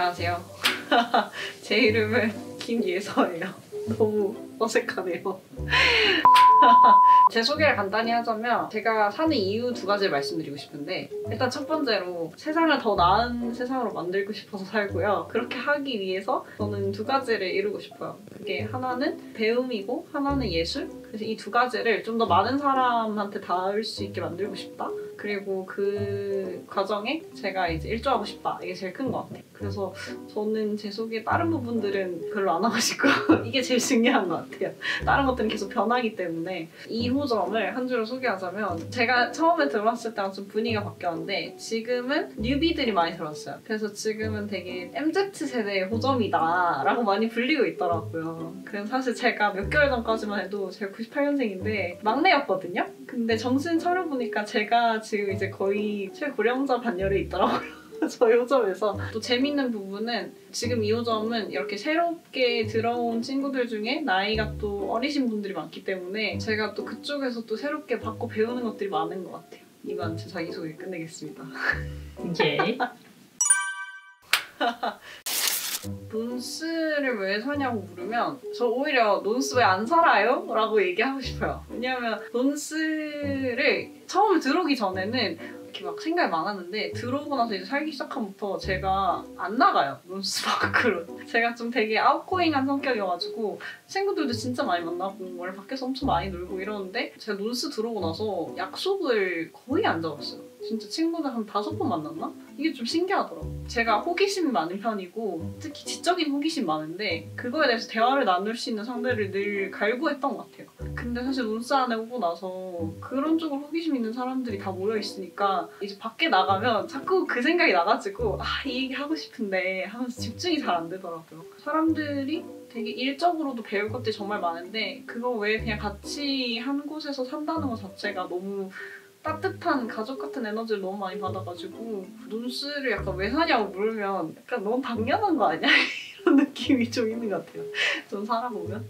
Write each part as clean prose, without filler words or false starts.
안녕하세요. 제 이름은 김예서예요. 너무 어색하네요. 제 소개를 간단히 하자면 제가 사는 이유 두 가지를 말씀드리고 싶은데, 일단 첫 번째로 세상을 더 나은 세상으로 만들고 싶어서 살고요. 그렇게 하기 위해서 저는 두 가지를 이루고 싶어요. 그게 하나는 배움이고 하나는 예술? 그래서 이 두 가지를 좀 더 많은 사람한테 닿을 수 있게 만들고 싶다. 그리고 그 과정에 제가 이제 일조하고 싶다. 이게 제일 큰 것 같아요. 그래서 저는 제 속에 다른 부분들은 별로 안 하고 싶고 이게 제일 중요한 것 같아요. 다른 것들은 계속 변하기 때문에. 2호점을 한 줄로 소개하자면, 제가 처음에 들어왔을 때랑 좀 분위기가 바뀌었는데 지금은 뉴비들이 많이 들어왔어요. 그래서 지금은 되게 MZ세대의 호점이다 라고 많이 불리고 있더라고요. 그래서 사실 제가 몇 개월 전까지만 해도 제가 98년생인데 막내였거든요. 근데 정신 차려보니까 제가 지금 이제 거의 최고령자 반열에 있더라고요. 저희 호점에서. 또 재밌는 부분은 지금 이 호점은 이렇게 새롭게 들어온 친구들 중에 나이가 또 어리신 분들이 많기 때문에 제가 또 그쪽에서 또 새롭게 받고 배우는 것들이 많은 것 같아요. 이만 제 자기소개 끝내겠습니다. 예. 논스를 왜 사냐고 물으면 저 오히려 논스 왜 안 살아요? 라고 얘기하고 싶어요. 왜냐면 논스를 처음에 들어오기 전에는 이렇게 막 생각이 많았는데, 들어오고 나서 이제 살기 시작하면부터 제가 안 나가요, 논스 밖으로. 제가 좀 되게 아웃고잉한 성격이어가지고 친구들도 진짜 많이 만나고 원래 밖에서 엄청 많이 놀고 이러는데, 제가 논스 들어오고 나서 약속을 거의 안 잡았어요. 진짜 친구들 한 5번 만났나? 이게 좀 신기하더라고요. 제가 호기심이 많은 편이고 특히 지적인 호기심 많은데 그거에 대해서 대화를 나눌 수 있는 상대를 늘 갈구했던 것 같아요. 근데 사실 논스 안에 오고 나서 그런 쪽으로 호기심 있는 사람들이 다 모여있으니까 이제 밖에 나가면 자꾸 그 생각이 나가지고 이 얘기 하고 싶은데 하면서 집중이 잘 안 되더라고요. 사람들이 되게 일적으로도 배울 것들이 정말 많은데 그거 외에 그냥 같이 한 곳에서 산다는 것 자체가 너무 따뜻한 가족 같은 에너지를 너무 많이 받아가지고 논스를 약간 왜 사냐고 물으면 약간 너무 당연한 거 아니야? 이런 느낌이 좀 있는 것 같아요. 좀 살아보면.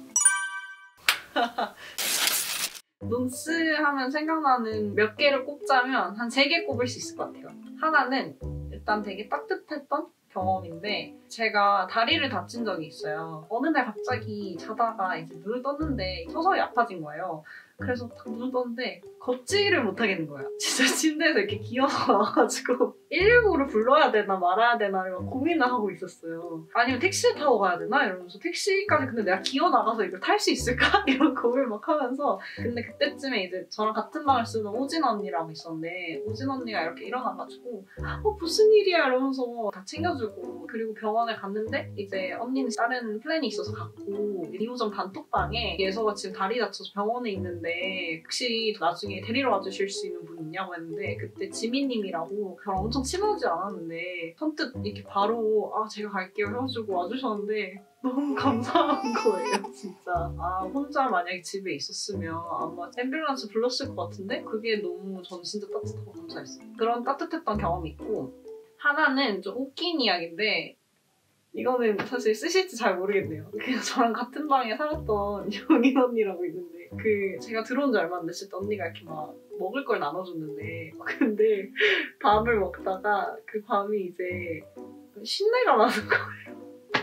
논스 하면 생각나는 몇 개를 꼽자면 한 3개 꼽을 수 있을 것 같아요. 하나는 일단 되게 따뜻했던 경험인데, 제가 다리를 다친 적이 있어요. 어느 날 갑자기 자다가 이제 눈을 떴는데 서서히 아파진 거예요. 그래서 딱 눈을 떴는데 걷지를 못하겠는 거예요. 진짜 침대에서 이렇게 기어서 나와가지고 119를 불러야 되나 말아야 되나 막 고민을 하고 있었어요. 아니면 택시를 타고 가야 되나 이러면서, 택시까지 근데 내가 기어 나가서 이걸 탈 수 있을까? 이런 고민을 막 하면서. 근데 그때쯤에 이제 저랑 같은 방을 쓰는 오진 언니라고 있었는데, 오진 언니가 이렇게 일어나가지고 무슨 일이야 이러면서 다 챙겨주고, 그리고 병원에 갔는데 이제 언니는 다른 플랜이 있어서 갔고 2호점 단톡방에 예서가 지금 다리 다쳐서 병원에 있는데 혹시 나중에 데리러 와주실 수 있는 분 있냐고 했는데, 그때 지민님이라고 저랑 엄청 친하지 않았는데 선뜻 이렇게 바로 제가 갈게요 해가지고 와주셨는데 너무 감사한 거예요, 진짜. 혼자 만약에 집에 있었으면 아마 앰뷸런스 불렀을 것 같은데 그게 너무 전 진짜 따뜻하고 감사했어요. 그런 따뜻했던 경험이 있고, 하나는 좀 웃긴 이야기인데 이거는 사실 쓰실지 잘 모르겠네요. 그냥 저랑 같은 방에 살았던 영인 언니라고 있는데, 제가 들어온 지 얼마 안 됐을 때 언니가 이렇게 막 먹을 걸 나눠줬는데, 근데 밥을 먹다가 그 밤이 이제 신내가 나는 거예요.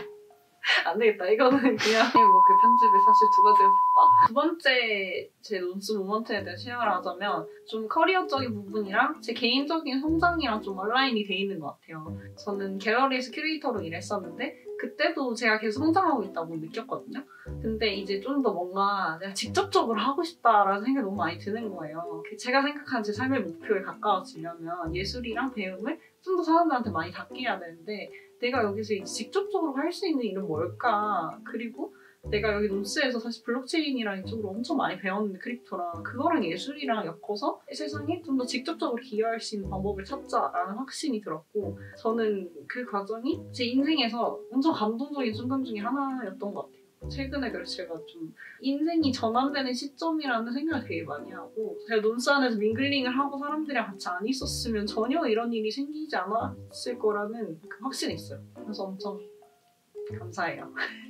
안 되겠다. 이거는 그냥 그 편집에 사실 두 가지가 됐다. 두 번째 제 논스 모먼트에 대해 쉐어를 하자면, 좀 커리어적인 부분이랑 제 개인적인 성장이랑 좀 얼라인이 돼 있는 것 같아요. 저는 갤러리에서 큐레이터로 일했었는데 그때도 제가 계속 성장하고 있다고 느꼈거든요. 근데 이제 좀 더 뭔가 내가 직접적으로 하고 싶다라는 생각이 너무 많이 드는 거예요. 제가 생각하는 제 삶의 목표에 가까워지려면 예술이랑 배움을 좀 더 사람들한테 많이 닿게 해야 되는데, 내가 여기서 직접적으로 할 수 있는 일은 뭘까? 그리고 내가 여기 논스에서 사실 블록체인이랑 이쪽으로 엄청 많이 배웠는데, 크립토랑 그거랑 예술이랑 엮어서 세상에 좀 더 직접적으로 기여할 수 있는 방법을 찾자라는 확신이 들었고, 저는 그 과정이 제 인생에서 엄청 감동적인 순간 중에 하나였던 것 같아요. 최근에 그래서 제가 좀 인생이 전환되는 시점이라는 생각을 되게 많이 하고, 제가 논스 안에서 밍글링을 하고 사람들이랑 같이 안 있었으면 전혀 이런 일이 생기지 않았을 거라는 그 확신이 있어요. 그래서 엄청 감사해요.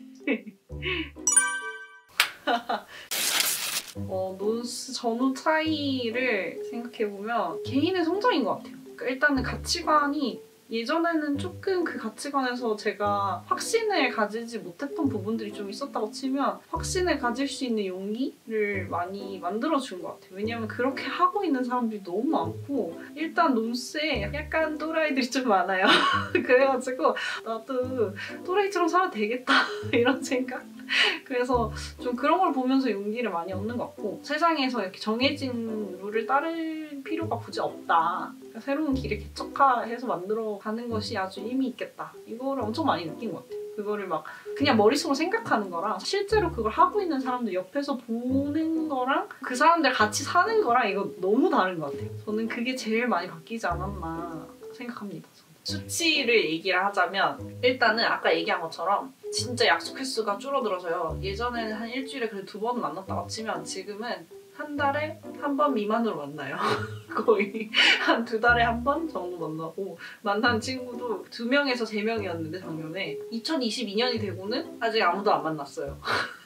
논스 전후 차이를 생각해보면 개인의 성장인 것 같아요. 그러니까 일단은 가치관이 예전에는 조금 그 가치관에서 제가 확신을 가지지 못했던 부분들이 좀 있었다고 치면 확신을 가질 수 있는 용기를 많이 만들어준 것 같아요. 왜냐면 그렇게 하고 있는 사람들이 너무 많고 일단 논스에 약간 또라이들이 좀 많아요. 그래가지고 나도 또라이처럼 살아도 되겠다 이런 생각? 그래서 좀 그런 걸 보면서 용기를 많이 얻는 것 같고 세상에서 이렇게 정해진 룰을 따를 필요가 굳이 없다. 그러니까 새로운 길을 개척해서 만들어가는 것이 아주 의미 있겠다. 이거를 엄청 많이 느낀 것 같아요. 그거를 막 그냥 머릿속으로 생각하는 거랑 실제로 그걸 하고 있는 사람들 옆에서 보는 거랑 그 사람들 같이 사는 거랑 이거 너무 다른 것 같아요. 저는 그게 제일 많이 바뀌지 않았나 생각합니다. 수치를 얘기를 하자면 일단은 아까 얘기한 것처럼 진짜 약속 횟수가 줄어들어서요. 예전에는 한 일주일에 그래도 2번 만났다고 치면 지금은 한 달에 한 번 미만으로 만나요. 거의 한 2달에 한 번 정도 만나고 만난 친구도 2명에서 3명이었는데 작년에 2022년이 되고는 아직 아무도 안 만났어요.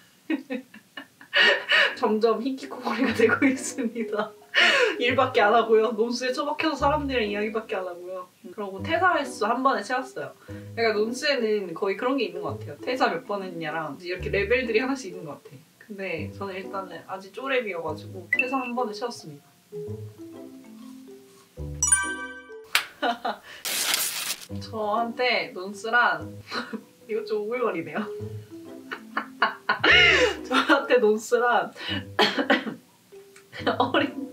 점점 히키코모리가 되고 있습니다. 일밖에 안 하고요. 논스에 처박혀서 사람들이랑 이야기밖에 안 하고요. 그리고 퇴사 횟수 한 번에 채웠어요. 그러니까 논스에는 거의 그런 게 있는 것 같아요. 퇴사 몇 번 했냐랑 이렇게 레벨들이 하나씩 있는 것 같아. 근데 저는 일단은 아직 쪼렙이어가지고 퇴사 한 번에 채웠습니다. 저한테 논스란 이거 좀 오글거리네요. 저한테 논스란 어린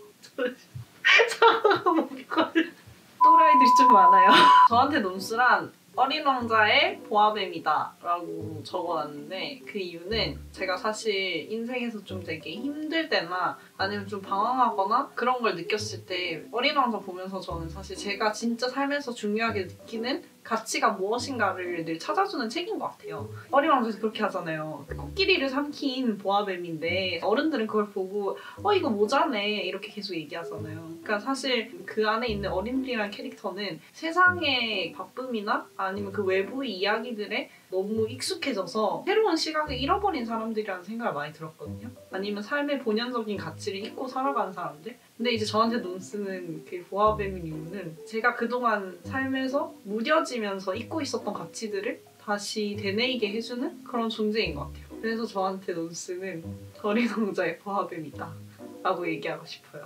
또라이들이 좀 많아요. 저한테 논스란 어린 왕자의 보아뱀이다 라고 적어놨는데 그 이유는 제가 사실 인생에서 좀 되게 힘들 때나 아니면 좀 방황하거나 그런 걸 느꼈을 때 어린 왕자 보면서 저는 사실 제가 진짜 삶에서 중요하게 느끼는 가치가 무엇인가를 늘 찾아주는 책인 것 같아요. 어린 왕자에서 그렇게 하잖아요. 코끼리를 삼킨 보아뱀인데 어른들은 그걸 보고 이거 모자네 이렇게 계속 얘기하잖아요. 그러니까 사실 그 안에 있는 어린들이라는 캐릭터는 세상의 바쁨이나 아니면 그 외부의 이야기들에 너무 익숙해져서 새로운 시각을 잃어버린 사람들이라는 생각을 많이 들었거든요. 아니면 삶의 본연적인 가치를 잊고 살아가는 사람들? 근데 이제 저한테 논스는 그 보아뱀인 이유는 제가 그동안 삶에서 무뎌지면서 잊고 있었던 가치들을 다시 되뇌이게 해주는 그런 존재인 것 같아요. 그래서 저한테 논스는 어린 왕자의 보아뱀이다 라고 얘기하고 싶어요.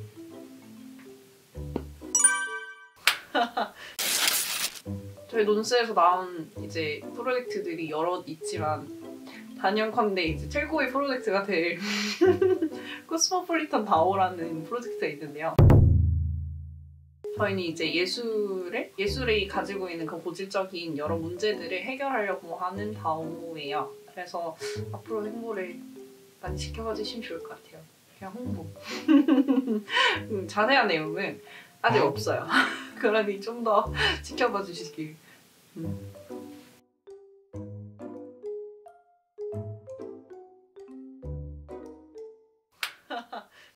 저희 논스에서 나온 이제 프로젝트들이 여럿 있지만 단연컨대 이제 최고의 프로젝트가 될 코스모폴리탄 다오라는 프로젝트가 있는데요. 저희는 이제 예술이 가지고 있는 그 고질적인 여러 문제들을 해결하려고 하는 다오예요. 그래서 앞으로 행보를 많이 지켜봐 주시면 좋을 것 같아요. 그냥 홍보. 자세한 내용은 아직 없어요. 그러니 좀 더 지켜봐 주시길.